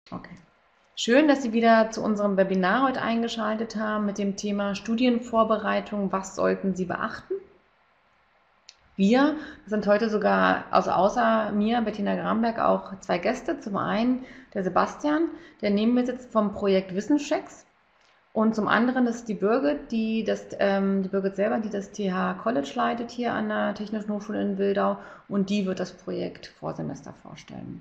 Okay. Schön, dass Sie wieder zu unserem Webinar heute eingeschaltet haben mit dem Thema Studienvorbereitung. Was sollten Sie beachten? Wir sind heute sogar, also außer mir, Bettina Gramberg, auch zwei Gäste. Zum einen der Sebastian, der neben mir sitzt vom Projekt Wissenschecks. Und zum anderen das ist die Birgit, die Birgit selber, die das TH College leitet hier an der Technischen Hochschule in Wildau. Und die wird das Projekt Vorsemester vorstellen.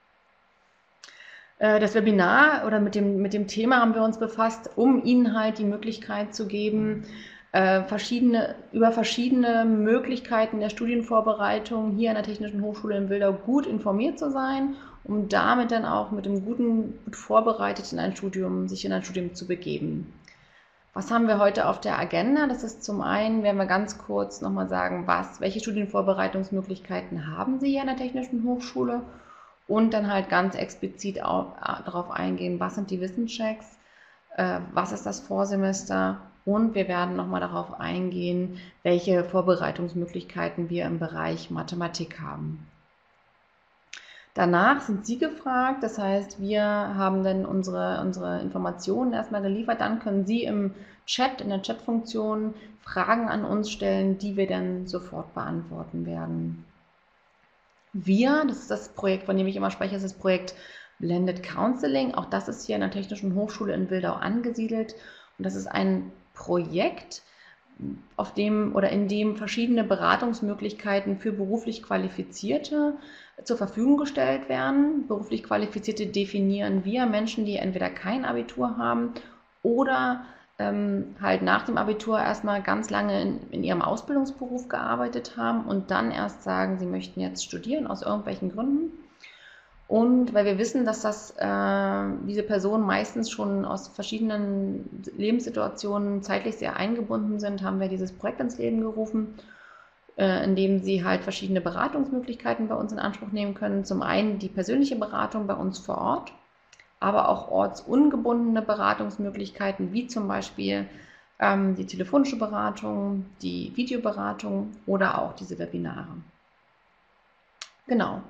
Das Webinar oder mit dem Thema haben wir uns befasst, um Ihnen halt die Möglichkeit zu geben, über verschiedene Möglichkeiten der Studienvorbereitung hier an der Technischen Hochschule in Wildau gut informiert zu sein, um damit dann auch mit dem gut vorbereitet sich in ein Studium zu begeben. Was haben wir heute auf der Agenda? Das ist zum einen, werden wir ganz kurz nochmal sagen, welche Studienvorbereitungsmöglichkeiten haben Sie hier an der Technischen Hochschule? Und dann halt ganz explizit darauf eingehen, was sind die Wissenschecks, was ist das Vorsemester und wir werden nochmal darauf eingehen, welche Vorbereitungsmöglichkeiten wir im Bereich Mathematik haben. Danach sind Sie gefragt, das heißt, wir haben dann unsere Informationen erstmal geliefert, dann können Sie im Chat, in der Chatfunktion Fragen an uns stellen, die wir dann sofort beantworten werden. Das ist das Projekt, von dem ich immer spreche, das ist das Projekt Blended Counseling. Auch das ist hier an der Technischen Hochschule in Wildau angesiedelt. Und das ist ein Projekt, in dem verschiedene Beratungsmöglichkeiten für beruflich Qualifizierte zur Verfügung gestellt werden. Beruflich Qualifizierte definieren wir Menschen, die entweder kein Abitur haben oder halt nach dem Abitur erstmal ganz lange in ihrem Ausbildungsberuf gearbeitet haben und dann erst sagen, sie möchten jetzt studieren aus irgendwelchen Gründen. Und weil wir wissen, dass diese Personen meistens schon aus verschiedenen Lebenssituationen zeitlich sehr eingebunden sind, haben wir dieses Projekt ins Leben gerufen, in dem sie halt verschiedene Beratungsmöglichkeiten bei uns in Anspruch nehmen können. Zum einen die persönliche Beratung bei uns vor Ort, aber auch ortsungebundene Beratungsmöglichkeiten, wie zum Beispiel die telefonische Beratung, die Videoberatung oder auch diese Webinare. Genau.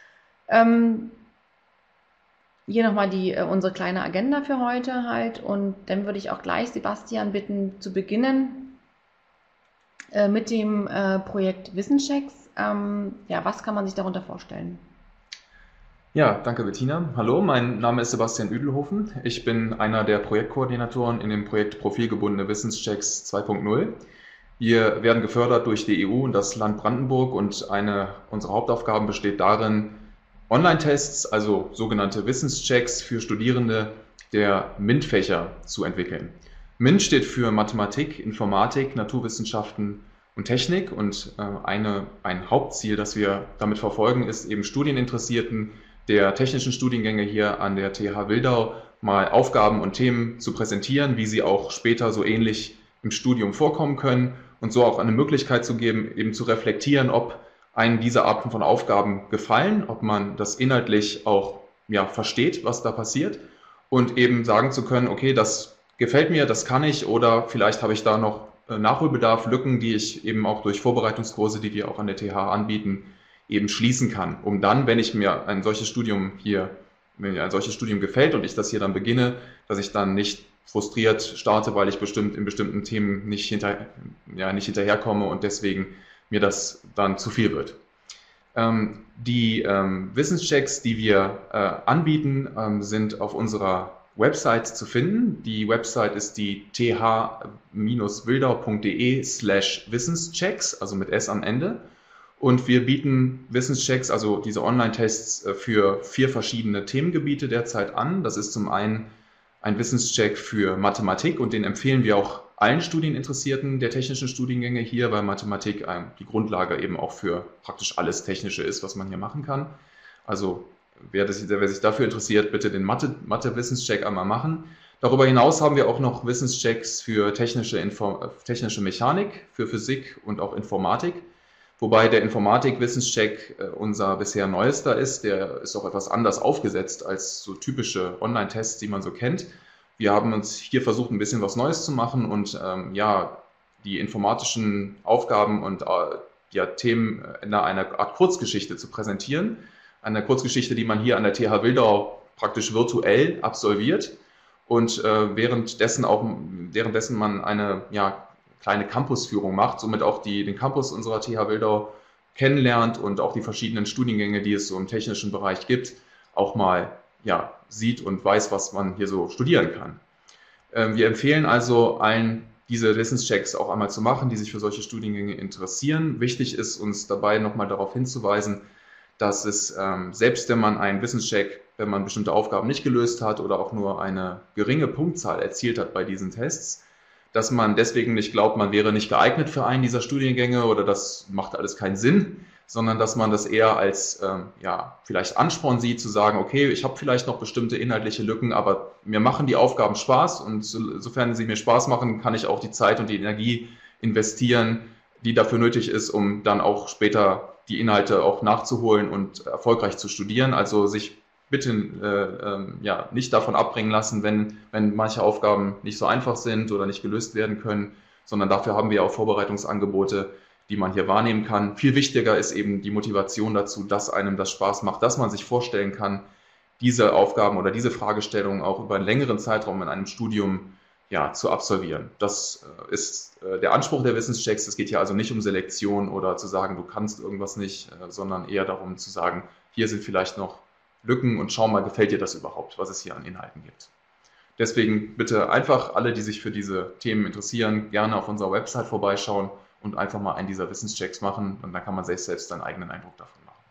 Hier nochmal unsere kleine Agenda für heute halt und dann würde ich auch gleich Sebastian bitten zu beginnen mit dem Projekt Wissenschecks. Ja, was kann man sich darunter vorstellen? Ja, danke Bettina. Hallo, mein Name ist Sebastian Üdelhofen. Ich bin einer der Projektkoordinatoren in dem Projekt Profilgebundene Wissenschecks 2.0. Wir werden gefördert durch die EU und das Land Brandenburg und eine unserer Hauptaufgaben besteht darin, Online-Tests, also sogenannte Wissenschecks für Studierende der MINT-Fächer zu entwickeln. MINT steht für Mathematik, Informatik, Naturwissenschaften und Technik und ein Hauptziel, das wir damit verfolgen, ist eben Studieninteressierten der technischen Studiengänge hier an der TH Wildau mal Aufgaben und Themen zu präsentieren, wie sie auch später so ähnlich im Studium vorkommen können und so auch eine Möglichkeit zu geben, eben zu reflektieren, ob einen diese Arten von Aufgaben gefallen, ob man das inhaltlich auch versteht, was da passiert und eben sagen zu können, okay, das gefällt mir, das kann ich oder vielleicht habe ich da noch Nachholbedarf, Lücken, die ich eben auch durch Vorbereitungskurse, die wir auch an der TH anbieten, eben schließen kann, um dann, wenn mir ein solches Studium gefällt und ich das hier dann beginne, dass ich dann nicht frustriert starte, weil ich in bestimmten Themen nicht hinterherkomme und deswegen mir das dann zu viel wird. Die Wissenschecks, die wir anbieten, sind auf unserer Website zu finden. Die Website ist die th-wildau.de/Wissenschecks, also mit S am Ende. Und wir bieten Wissenschecks, also diese Online-Tests für 4 verschiedene Themengebiete derzeit an. Das ist zum einen ein Wissenscheck für Mathematik und den empfehlen wir auch allen Studieninteressierten der technischen Studiengänge hier, weil Mathematik die Grundlage eben auch für praktisch alles Technische ist, was man hier machen kann. Also wer sich dafür interessiert, bitte den Mathe-Wissenscheck einmal machen. Darüber hinaus haben wir auch noch Wissenschecks für technische Mechanik, für Physik und auch Informatik. Wobei der Informatik-Wissenscheck unser bisher neuester ist. Der ist auch etwas anders aufgesetzt als so typische Online-Tests, die man so kennt. Wir haben uns hier versucht, ein bisschen was Neues zu machen und die informatischen Aufgaben und Themen in einer Art Kurzgeschichte zu präsentieren. Eine Kurzgeschichte, die man hier an der TH Wildau praktisch virtuell absolviert und währenddessen man eine kleine Campusführung macht, somit auch den Campus unserer TH Wildau kennenlernt und auch die verschiedenen Studiengänge, die es so im technischen Bereich gibt, auch mal sieht und weiß, was man hier so studieren kann. Wir empfehlen also allen, diese Wissenschecks auch einmal zu machen, die sich für solche Studiengänge interessieren. Wichtig ist uns dabei nochmal darauf hinzuweisen, dass es, selbst wenn man einen Wissenscheck, wenn man bestimmte Aufgaben nicht gelöst hat oder auch nur eine geringe Punktzahl erzielt hat bei diesen Tests, dass man deswegen nicht glaubt, man wäre nicht geeignet für einen dieser Studiengänge oder das macht alles keinen Sinn, sondern dass man das eher als vielleicht Ansporn sieht, zu sagen, okay, ich habe vielleicht noch bestimmte inhaltliche Lücken, aber mir machen die Aufgaben Spaß und sofern sie mir Spaß machen, kann ich auch die Zeit und die Energie investieren, die dafür nötig ist, um dann auch später die Inhalte auch nachzuholen und erfolgreich zu studieren. Also sich bitte nicht davon abbringen lassen, wenn manche Aufgaben nicht so einfach sind oder nicht gelöst werden können, sondern dafür haben wir auch Vorbereitungsangebote, die man hier wahrnehmen kann. Viel wichtiger ist eben die Motivation dazu, dass einem das Spaß macht, dass man sich vorstellen kann, diese Aufgaben oder diese Fragestellungen auch über einen längeren Zeitraum in einem Studium zu absolvieren. Das ist der Anspruch der Wissenschecks. Es geht hier also nicht um Selektion oder zu sagen, du kannst irgendwas nicht, sondern eher darum zu sagen, hier sind vielleicht noch Lücken und schau mal, gefällt dir das überhaupt, was es hier an Inhalten gibt. Deswegen bitte einfach alle, die sich für diese Themen interessieren, gerne auf unserer Website vorbeischauen und einfach mal einen dieser Wissenschecks machen und dann kann man selbst seinen eigenen Eindruck davon machen.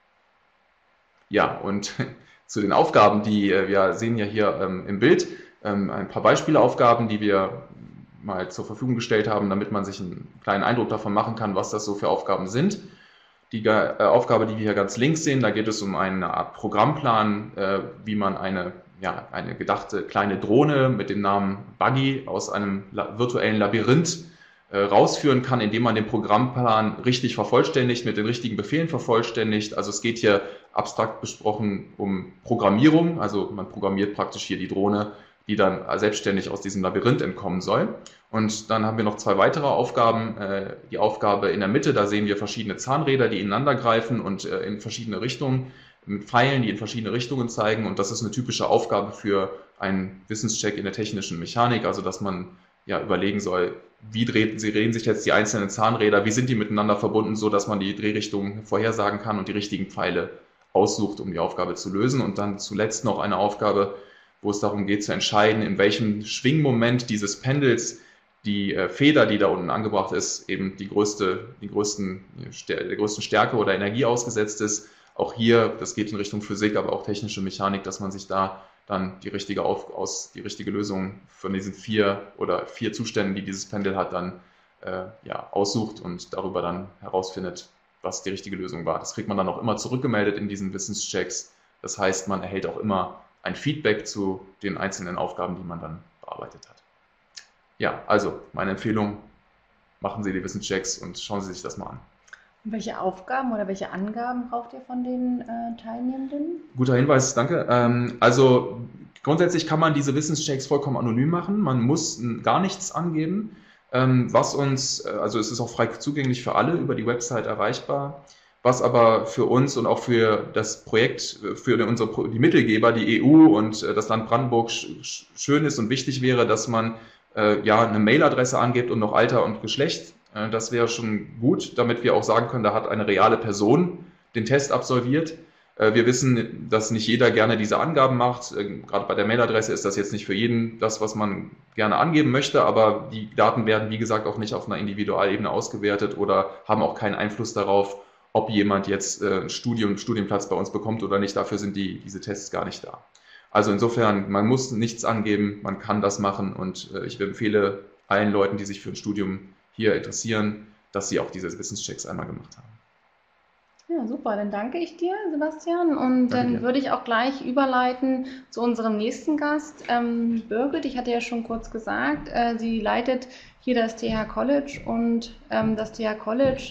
Ja, und zu den Aufgaben, die wir sehen ja hier im Bild, ein paar Beispielaufgaben, die wir mal zur Verfügung gestellt haben, damit man sich einen kleinen Eindruck davon machen kann, was das so für Aufgaben sind. Die Aufgabe, die wir hier ganz links sehen, da geht es um eine Art Programmplan, wie man eine gedachte kleine Drohne mit dem Namen Buggy aus einem virtuellen Labyrinth rausführen kann, indem man den Programmplan richtig vervollständigt, mit den richtigen Befehlen vervollständigt. Also es geht hier abstrakt besprochen um Programmierung, also man programmiert praktisch hier die Drohne, die dann selbstständig aus diesem Labyrinth entkommen soll. Und dann haben wir noch zwei weitere Aufgaben. Die Aufgabe in der Mitte, da sehen wir verschiedene Zahnräder, die ineinander greifen und in verschiedene Richtungen, mit Pfeilen, die in verschiedene Richtungen zeigen. Und das ist eine typische Aufgabe für einen Wissenscheck in der technischen Mechanik, also dass man überlegen soll, wie drehen sich jetzt die einzelnen Zahnräder, wie sind die miteinander verbunden, so dass man die Drehrichtung vorhersagen kann und die richtigen Pfeile aussucht, um die Aufgabe zu lösen. Und dann zuletzt noch eine Aufgabe, wo es darum geht zu entscheiden, in welchem Schwingmoment dieses Pendels die Feder, die da unten angebracht ist, eben der größten Stärke oder Energie ausgesetzt ist. Auch hier, das geht in Richtung Physik, aber auch technische Mechanik, dass man sich da dann die richtige Lösung von diesen vier Zuständen, die dieses Pendel hat, dann aussucht und darüber dann herausfindet, was die richtige Lösung war. Das kriegt man dann auch immer zurückgemeldet in diesen Wissenschecks. Das heißt, man erhält auch immer ein Feedback zu den einzelnen Aufgaben, die man dann bearbeitet hat. Ja, also meine Empfehlung, machen Sie die Wissenschecks und schauen Sie sich das mal an. Und welche Aufgaben oder welche Angaben braucht ihr von den Teilnehmenden? Guter Hinweis, danke. Also grundsätzlich kann man diese Wissenschecks vollkommen anonym machen. Man muss gar nichts angeben. Also es ist auch frei zugänglich für alle über die Website erreichbar. Was aber für uns und auch für das Projekt, für die Mittelgeber, die EU und das Land Brandenburg schön ist und wichtig wäre, dass man eine Mailadresse angibt und noch Alter und Geschlecht. Das wäre schon gut, damit wir auch sagen können, da hat eine reale Person den Test absolviert. Wir wissen, dass nicht jeder gerne diese Angaben macht. Gerade bei der Mailadresse ist das jetzt nicht für jeden das, was man gerne angeben möchte, aber die Daten werden, wie gesagt, auch nicht auf einer Individualebene ausgewertet oder haben auch keinen Einfluss darauf, ob jemand jetzt Studienplatz bei uns bekommt oder nicht. Dafür sind diese Tests gar nicht da. Also insofern, man muss nichts angeben, man kann das machen und ich empfehle allen Leuten, die sich für ein Studium hier interessieren, dass sie auch diese Wissenschecks einmal gemacht haben. Ja, super, dann danke ich dir, Sebastian. Und dann würde ich auch gleich überleiten zu unserem nächsten Gast, Birgit. Ich hatte ja schon kurz gesagt, sie leitet hier das TH College und das TH College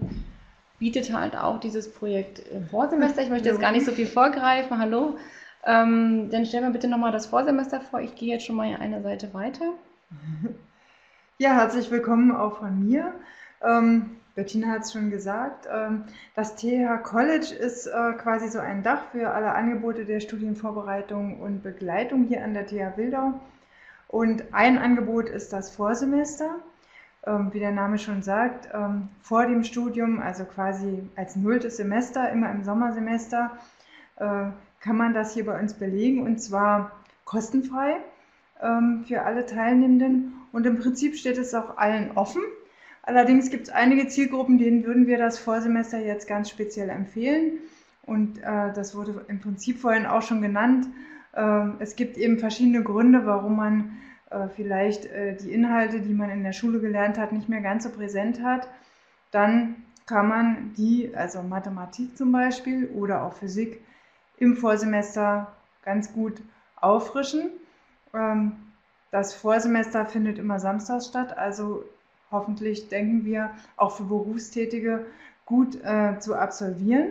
bietet halt auch dieses Projekt im Vorsemester. Ich möchte jetzt gar nicht so viel vorgreifen. Hallo. Dann stellen wir bitte nochmal das Vorsemester vor. Ich gehe jetzt schon mal eine Seite weiter. Ja, herzlich willkommen auch von mir. Bettina hat es schon gesagt, das TH College ist quasi so ein Dach für alle Angebote der Studienvorbereitung und Begleitung hier an der TH Wildau. Und ein Angebot ist das Vorsemester. Wie der Name schon sagt, vor dem Studium, also quasi als 0. Semester, immer im Sommersemester, kann man das hier bei uns belegen, und zwar kostenfrei für alle Teilnehmenden. Und im Prinzip steht es auch allen offen. Allerdings gibt es einige Zielgruppen, denen würden wir das Vorsemester jetzt ganz speziell empfehlen. Und das wurde im Prinzip vorhin auch schon genannt. Es gibt eben verschiedene Gründe, warum man vielleicht die Inhalte, die man in der Schule gelernt hat, nicht mehr ganz so präsent hat. Dann kann man die, also Mathematik zum Beispiel oder auch Physik, im Vorsemester ganz gut auffrischen. Das Vorsemester findet immer samstags statt, also hoffentlich, denken wir, auch für Berufstätige gut zu absolvieren.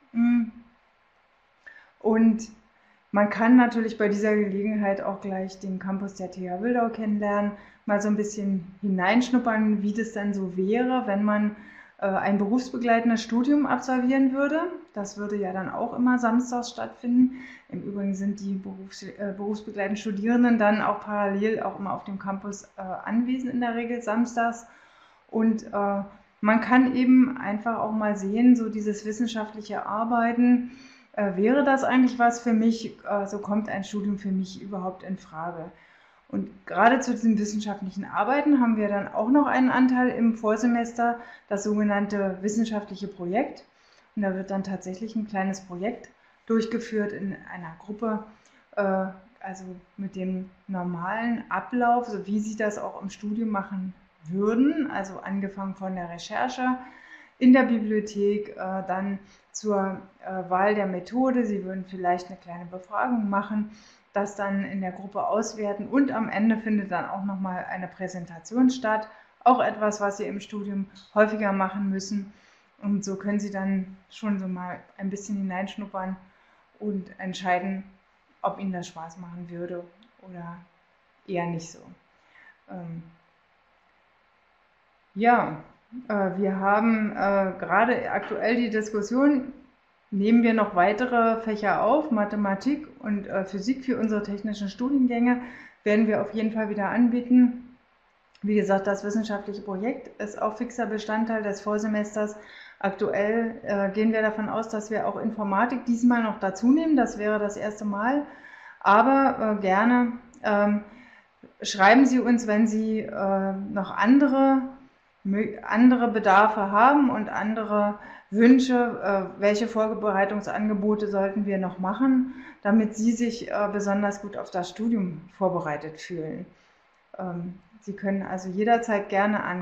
Und man kann natürlich bei dieser Gelegenheit auch gleich den Campus der TH Wildau kennenlernen, mal so ein bisschen hineinschnuppern, wie das dann so wäre, wenn man ein berufsbegleitendes Studium absolvieren würde. Das würde ja dann auch immer samstags stattfinden. Im Übrigen sind die berufsbegleitenden Studierenden dann auch parallel auch immer auf dem Campus anwesend, in der Regel samstags. Und man kann eben einfach auch mal sehen, so dieses wissenschaftliche Arbeiten, wäre das eigentlich was für mich? So kommt ein Studium für mich überhaupt in Frage? Und gerade zu diesem wissenschaftlichen Arbeiten haben wir dann auch noch einen Anteil im Vorsemester, das sogenannte wissenschaftliche Projekt. Und da wird dann tatsächlich ein kleines Projekt durchgeführt in einer Gruppe, also mit dem normalen Ablauf, so wie Sie das auch im Studium machen würden, also angefangen von der Recherche in der Bibliothek, dann zur Wahl der Methode. Sie würden vielleicht eine kleine Befragung machen, das dann in der Gruppe auswerten, und am Ende findet dann auch nochmal eine Präsentation statt. Auch etwas, was Sie im Studium häufiger machen müssen. Und so können Sie dann schon so mal ein bisschen hineinschnuppern und entscheiden, ob Ihnen das Spaß machen würde oder eher nicht so. Ja, wir haben gerade aktuell die Diskussion, nehmen wir noch weitere Fächer auf, Mathematik und Physik für unsere technischen Studiengänge, werden wir auf jeden Fall wieder anbieten. Wie gesagt, das wissenschaftliche Projekt ist auch fixer Bestandteil des Vorsemesters. Aktuell gehen wir davon aus, dass wir auch Informatik diesmal noch dazu nehmen. Das wäre das erste Mal. Aber gerne schreiben Sie uns, wenn Sie noch andere Bedarfe haben und andere Wünsche, welche Vorbereitungsangebote sollten wir noch machen, damit Sie sich besonders gut auf das Studium vorbereitet fühlen. Sie können also jederzeit gerne an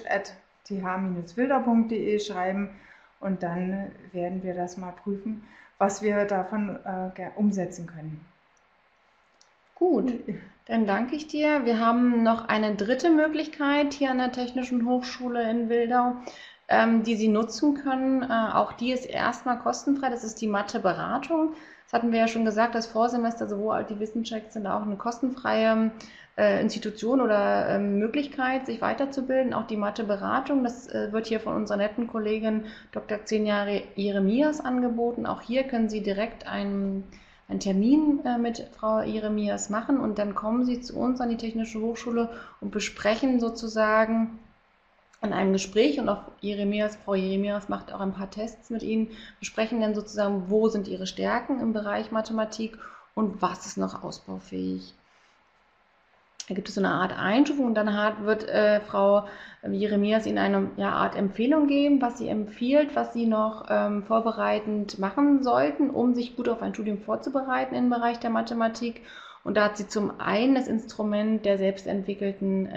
college@th-wildau.de schreiben, und dann werden wir das mal prüfen, was wir davon umsetzen können. Gut, dann danke ich dir. Wir haben noch eine dritte Möglichkeit hier an der Technischen Hochschule in Wildau, die Sie nutzen können. Auch die ist erstmal kostenfrei. Das ist die Matheberatung. Das hatten wir ja schon gesagt, das Vorsemester, sowohl die Wissenschafts sind auch eine kostenfreie Institution oder Möglichkeit, sich weiterzubilden. Auch die Matheberatung, das wird hier von unserer netten Kollegin Dr. Xenia Jeremias angeboten. Auch hier können Sie direkt einen Termin mit Frau Jeremias machen, und dann kommen Sie zu uns an die Technische Hochschule und besprechen sozusagen in einem Gespräch, und auch Frau Jeremias macht auch ein paar Tests mit Ihnen, besprechen dann sozusagen, wo sind Ihre Stärken im Bereich Mathematik und was ist noch ausbaufähig. Da gibt es so eine Art Einstufung, und dann wird Frau Jeremias Ihnen eine Art Empfehlung geben, was sie empfiehlt, was Sie noch vorbereitend machen sollten, um sich gut auf ein Studium vorzubereiten im Bereich der Mathematik. Und da hat sie zum einen das Instrument der selbstentwickelten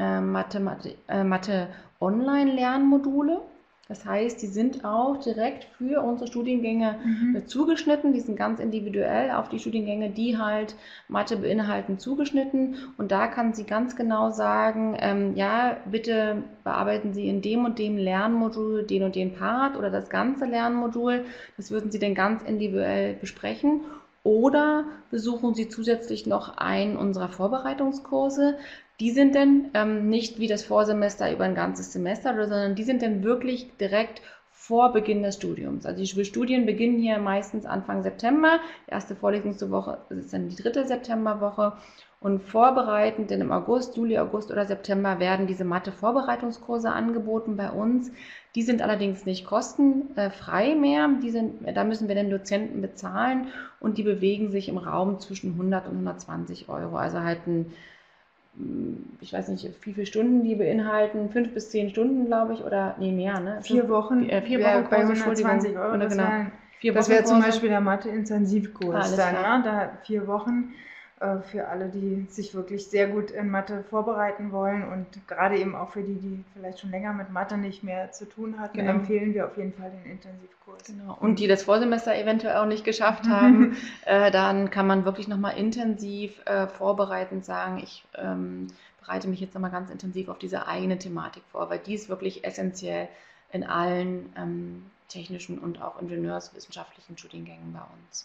Mathe-Online-Lernmodule. Das heißt, die sind auch direkt für unsere Studiengänge zugeschnitten. Die sind ganz individuell auf die Studiengänge, die halt Mathe beinhalten, zugeschnitten. Und da kann sie ganz genau sagen, ja, bitte bearbeiten Sie in dem und dem Lernmodul den und den Part oder das ganze Lernmodul. Das würden Sie dann ganz individuell besprechen. Oder besuchen Sie zusätzlich noch einen unserer Vorbereitungskurse. Die sind dann nicht wie das Vorsemester über ein ganzes Semester, sondern die sind dann wirklich direkt vor Beginn des Studiums. Also die Studien beginnen hier meistens Anfang September. Die erste Vorlesungswoche ist dann die 3. Septemberwoche. Und vorbereitend, denn im August, Juli, August oder September werden diese Mathe-Vorbereitungskurse angeboten bei uns. Die sind allerdings nicht kostenfrei mehr. Da müssen wir den Dozenten bezahlen und die bewegen sich im Raum zwischen 100 und 120 Euro. Also halt ich weiß nicht, wie viele Stunden die beinhalten, 5 bis 10 Stunden, glaube ich, oder nee, mehr, ne? 4 Wochen, 4 Wochen bei Kurse, 120 Euro, Entschuldigung. Genau. das wäre zum Kurse. Beispiel der Mathe-Intensivkurs Alles dann, klar. ne? Da 4 Wochen für alle, die sich wirklich sehr gut in Mathe vorbereiten wollen und gerade eben auch für die, die vielleicht schon länger mit Mathe nicht mehr zu tun hatten, Genau. empfehlen wir auf jeden Fall den Intensivkurs. Genau. Und die das Vorsemester eventuell auch nicht geschafft haben, dann kann man wirklich nochmal intensiv vorbereitend sagen, ich bereite mich jetzt nochmal ganz intensiv auf diese eigene Thematik vor, weil die ist wirklich essentiell in allen technischen und auch ingenieurswissenschaftlichen Studiengängen bei uns.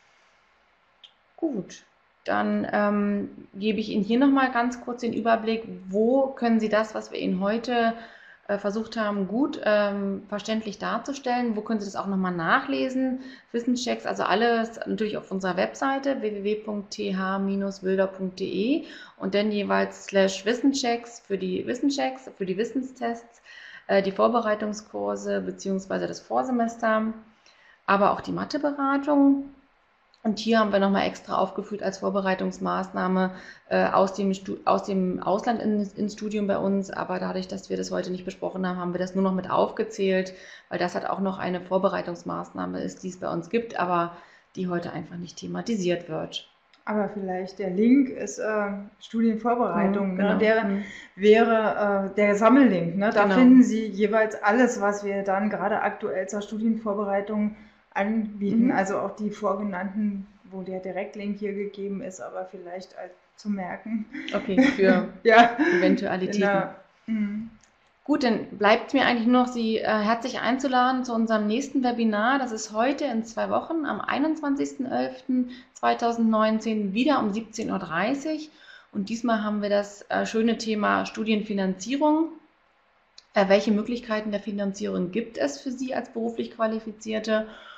Gut, dann gebe ich Ihnen hier nochmal ganz kurz den Überblick, wo können Sie das, was wir Ihnen heute versucht haben, gut verständlich darzustellen. Wo können Sie das auch nochmal nachlesen? Wissenschecks, also alles natürlich auf unserer Webseite www.th-wilder.de und dann jeweils /Wissenschecks für die Wissenschecks, für die Wissenstests, die Vorbereitungskurse bzw. das Vorsemester, aber auch die Matheberatung. Und hier haben wir nochmal extra aufgeführt als Vorbereitungsmaßnahme aus dem Ausland ins Studium bei uns. Aber dadurch, dass wir das heute nicht besprochen haben, haben wir das nur noch mit aufgezählt, weil das halt auch noch eine Vorbereitungsmaßnahme ist, die es bei uns gibt, aber die heute einfach nicht thematisiert wird. Aber vielleicht der Link ist Studienvorbereitung, Genau. ne? Der wäre der Sammellink. Ne? Da Genau. finden Sie jeweils alles, was wir dann gerade aktuell zur Studienvorbereitung anbieten. Also auch die vorgenannten, wo der Direktlink hier gegeben ist, aber vielleicht zu merken. Okay, für Ja, Eventualitäten. genau. Mhm. Gut, dann bleibt mir eigentlich nur noch, Sie herzlich einzuladen zu unserem nächsten Webinar. Das ist heute in 2 Wochen, am 21.11.2019, wieder um 17:30 Uhr. Und diesmal haben wir das schöne Thema Studienfinanzierung. Welche Möglichkeiten der Finanzierung gibt es für Sie als beruflich Qualifizierte?